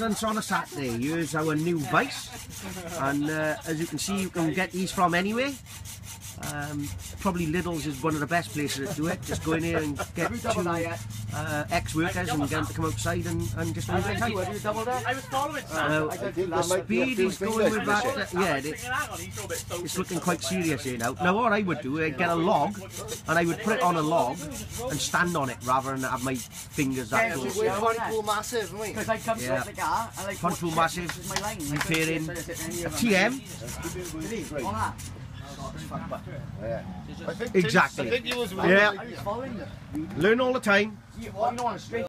maintenance on a Saturday. Here's our new vice, and as you can see, you can get these from anywhere. Probably Lidl's is one of the best places to do it. Just go in here and get two ex-workers and get them to come outside and just leave it tight. I was following the speed he's going with that, yeah, it's looking quite serious here now. Now what I would do, I'd get a log and I would put it on a log and stand on it rather than have my fingers that close. We're pontypool massive, aren't we? Because I come to the car and like pontypool massive, you pair in a TM. On that. Exactly. I think he was yeah. Learn all the time. You don't want to straight.